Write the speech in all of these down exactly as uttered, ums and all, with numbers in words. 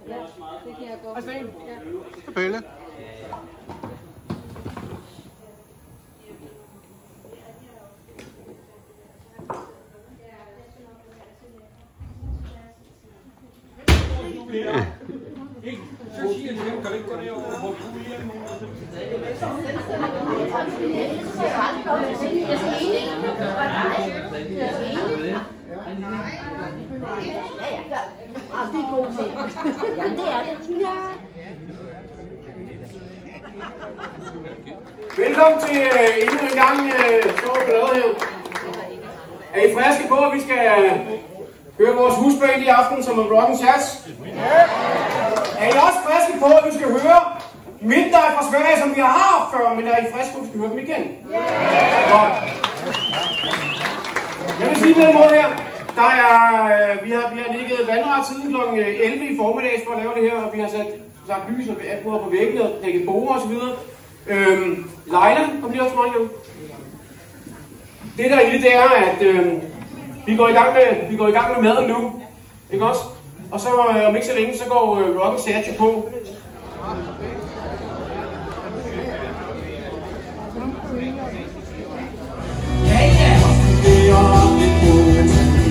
Ja, det kan jeg godt. Hej Sten. Ja. Pelle. Så siger jeg til dem, kan du ikke gå derover på puljen? Velkommen til uh, endnu en gang uh, stor ballade. Er I friske på, at vi skal uh, høre vores husband i aften, som er Rock'n Jazz? Er I også friske på, at vi skal høre Midnight fra Sverige, som vi har haft før, men er I friske på, at vi skal høre dem igen? Godt. Jeg vil sige på den måde her. Der er, øh, vi, har, vi har ligget vandret siden klokken elleve i formiddags for at lave det her, og vi har sat, sat lys og på, på væggen og dækket borer osv. Øhm, Leila, kom lige også meget. Det der i det er, at øh, vi, går i gang med, vi går i gang med maden nu, ikke også? Og så øh, om ikke så længe, så går øh, Rock'n Jazz på. Ja, ja, det er det på.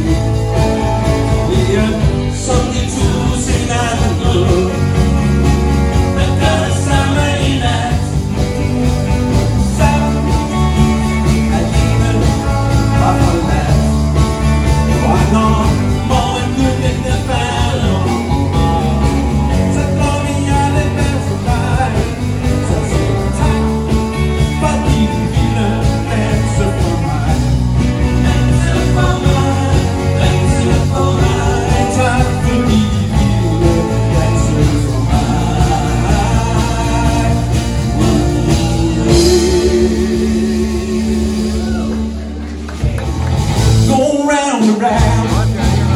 Som de tusind andre, der gør det samme i nat. Sammen, alene og forladt. Og når morgenlygtene falder, så går vi alle med til dig. Så sig tak, fordi du ville danse for mig. Danse for mig, danse for mig. Tak fordi du ville danse for mig. Go round and round,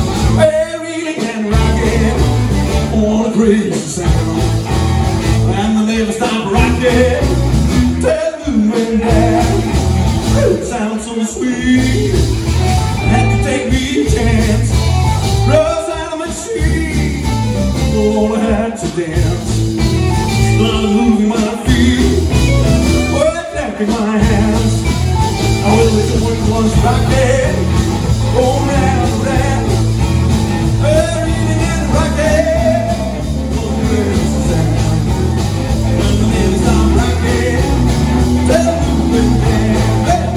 I really can rock it. All the crazy sound, and I never stop rocking. Tell me when that sounds so sweet. Had to take me a chance. Rose out of my seat. All I had to dance. Started moving my feet. Word back in my hands. I will listen when it was rocking. Go round and round. Everything is rocking. All the crazy sound. When the never stop rocking. Tell me when that.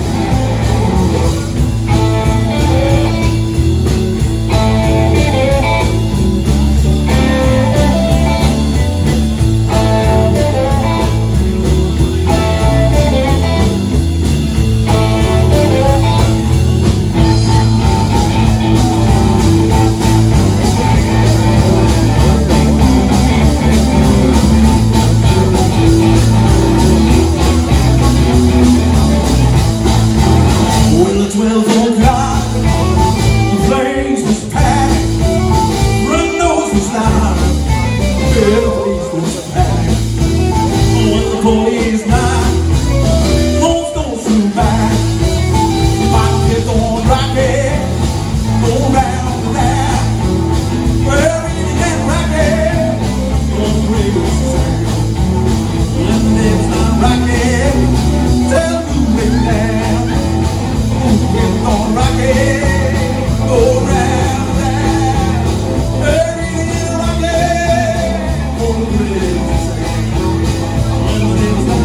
Everything is rocking.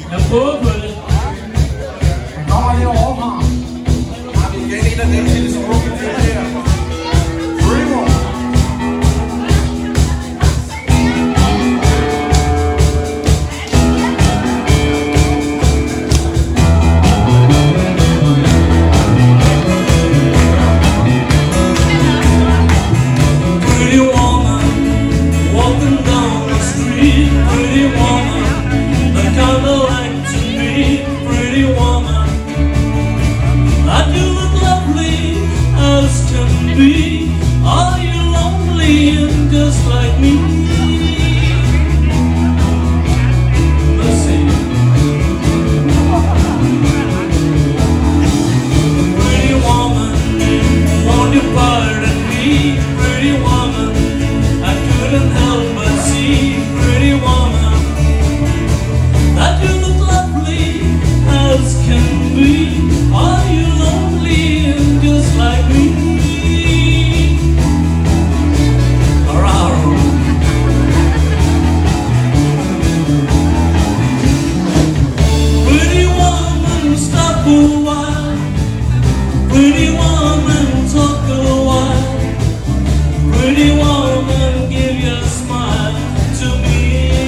Jeg prøver på det. Der kommer lidt overfra. Har vi igen en af dem til det så unge dyr her. Dreamer. Pretty woman, walking down the street. Pretty woman, the kind of like to be. Pretty woman, I do look lovely as can be. Are you lonely and just like me? Let's see. Pretty woman, won't you pardon me? Pretty woman, I couldn't help but see. Pretty woman, that you look lovely as can be. Are you lonely and just like me? Around. Pretty woman, stop a while. Pretty woman, talk a while. Pretty woman, give your smile to me.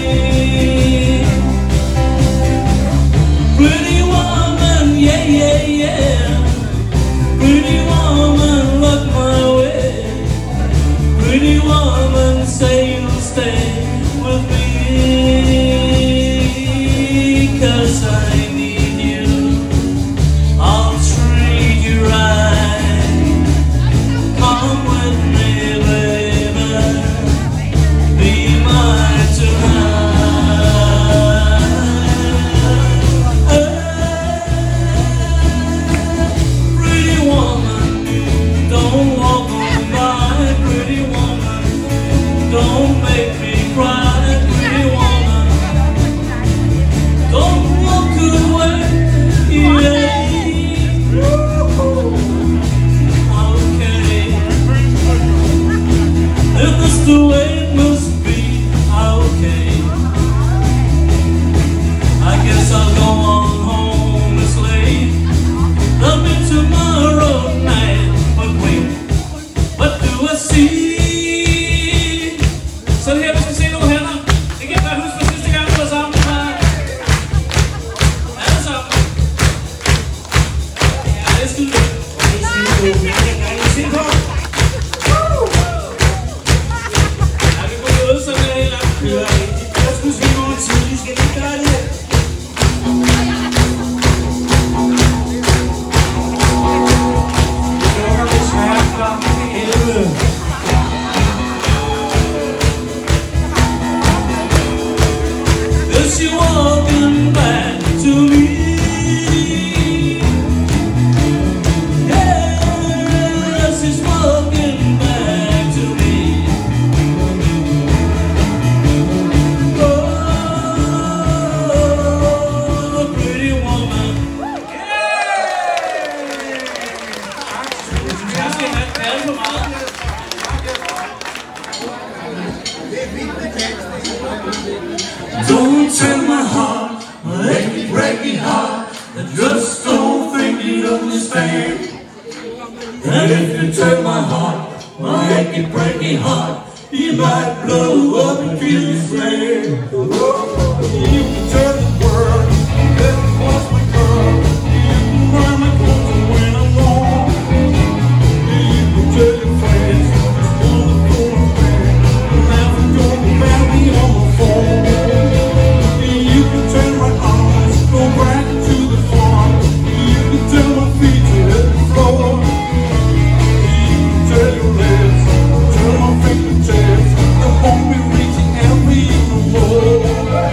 Pretty woman, yeah, yeah, yeah. Pretty woman, look my way. Pretty woman, say you'll stay with me. 'Cause I need you, I'll treat you right. Come with me, baby, be mine tonight. Pretty woman, don't walk on by. Pretty woman, don't make me cry. Pretty woman, don't walk away. Yeah. Okay. If that's the way it must be, okay. I guess I'll go on home, it's late. Love me tomorrow night. But wait, what do I see? Så her, vi skal se nogle hænder. Det kan jeg huske fra sidste gang, vi var sammen. Alle sammen. Ja, det er skide godt. Det er skide godt. Jeg kan gerne se på. Ja, vi kunne øde sådan her helt langt. Jeg skulle sige noget tidligt. Skal vi ikke gøre det? Klokken er desværre klokken elleve. Is she walking back to me? Yes, she's walking back to me. Oh, pretty woman. Jeg skal have alt for meget. Don't take my heart, let me break it heart. I just don't think you understand. And if you take my heart, my achy breaky heart, you might blow up and kill this man. You can tell the world, that was my girl. You can buy my clothes when I'm gone. You can tell your friends, it's wonderful and bad. Now I'm gonna marry me on the phone. You can turn my eyes, go back to the farm. You can tell my feet to hit the floor. You can tell your lips, tell my fingertips, I won't be reaching out for you no more.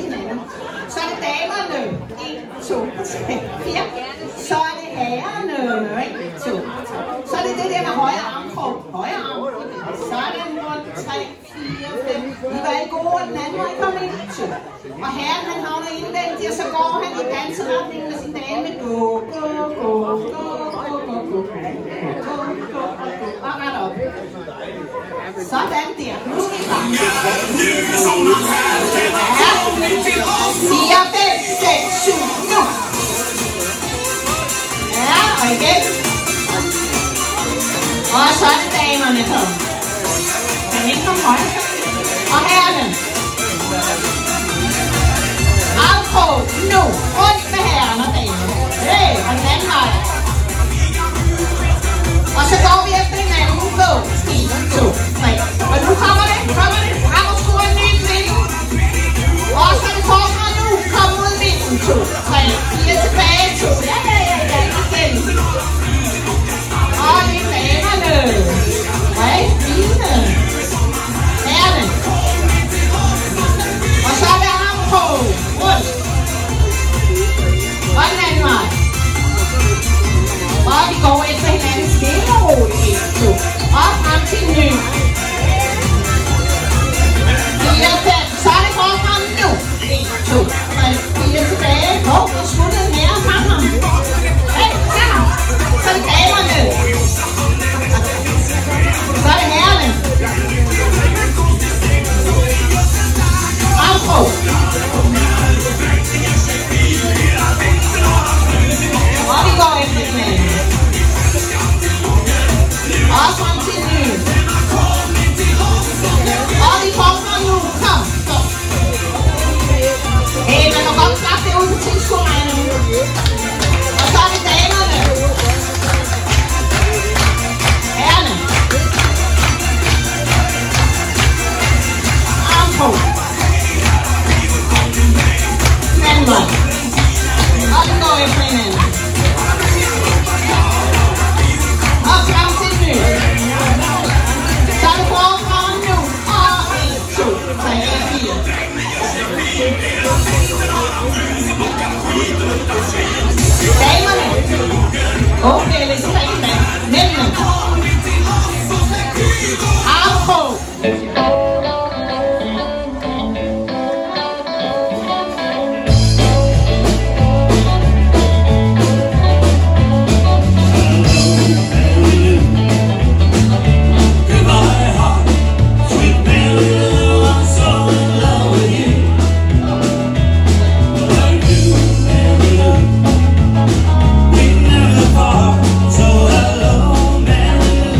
til hinanden. Så er det damerne. en, to, tre, fire. Så er det herrerne. en, to, tre. Så er det det der med højre armkrog. Højre armkrog. Så er det rundt. tre, fire, fem. I var i gode, og den anden må I komme ind. to. Og herren han havner indvendigt, og så går han i danseretningen med sin dame. Gå, gå, gå, gå, gå, gå, gå, gå, gå, og ret op. Sådan der. Nu skal I bare. fire, fem, seks, syv, nu. Ja, og igen. Og så er det damerne på. Kan I ikke komme højt? Og herrene. Afkrog, nu. Rundt med herren og damerne. Hey, og den anden vej. Og så går vi efter hinanden. Gå. en, to, tre. Og nu kommer det. Kommer det. Frem og skruer en ny kvinge. Og så er det forfra nu. Kom ud i midten. to, tre, fire tilbage. to. Ja, ja, ja, ja. Igen. Og det er damerne. Tre, fine. Herrene. Og så er det armkrog. Rundt. Og den anden vej. Og vi går efter hinanden stille og roligt. en, to. Og frem til en ny. fire, fem. Så er det forfra nu. en, to, tre, fire tilbage. Hov, og smuttede den her og fang ham. Hey, ja. Så er det damerne. Så er det herrene. Afkrog. Og vi går efter hinanden. Og frem til en ny. Og vi får fra nu. Kom, kom. Hey, man må godt klappe det ud på tilskuerne. Og så er det damerne. Herrene. Armkrog. Den vej. Og vi går efter hinanden. Og frem til en ny. Så er det forfra nu. Og en, to, tre, fire. Damerne. Okay, lidt stræk med. Mændene. Afkrog. So hello, man.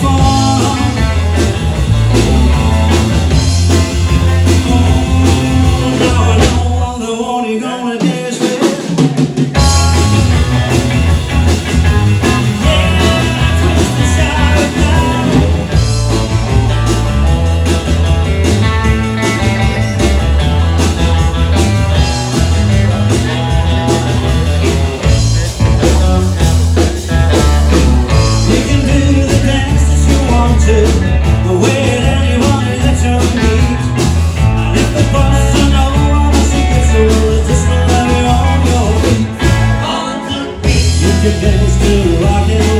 fun. Oh, now I know I'm the one you're gonna dance with. Dance to rock and